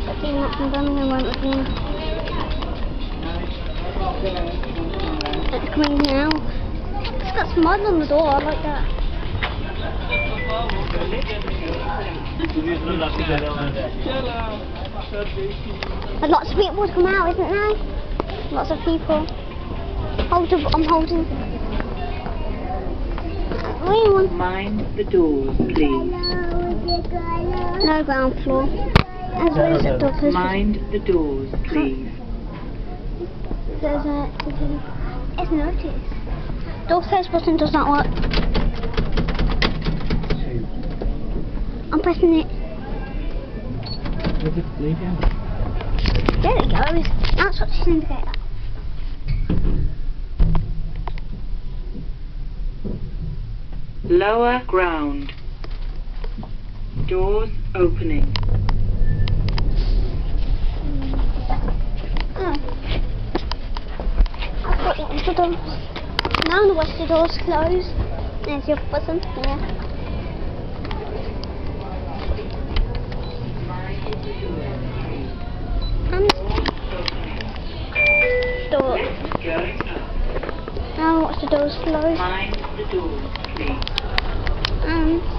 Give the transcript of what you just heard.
Tjmaxx and Birmingham won't review. It's coming now. It's got some mud on the door, I like that. There's lots of people to come out, isn't there? Lots of people. Hold up, I'm holding. Mind the doors, please. No ground floor. Mind the doors, please. There's it's an OTIS. Door first button does not work. I'm pressing it. There it goes. That's what the indicator. Lower ground. Doors opening. Oh. I've got the other doors. Now the western door's closed. There's your button. Yeah. And door. Now watch the doors close. Mind the doors, please. And